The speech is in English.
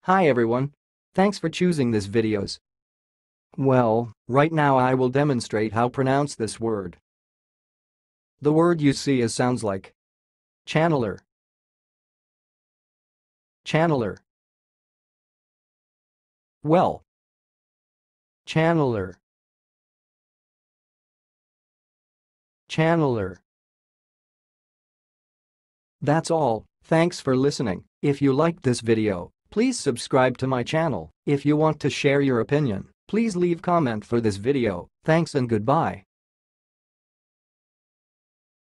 Hi everyone. Thanks for choosing this videos. Well, right now I will demonstrate how pronounce this word. The word you see is sounds like chah-nuh-lur, chah-nuh-lur. Well, chah-nuh-lur, chah-nuh-lur. That's all. Thanks for listening. If you liked this video, please subscribe to my channel. If you want to share your opinion, please leave comment for this video. Thanks and goodbye.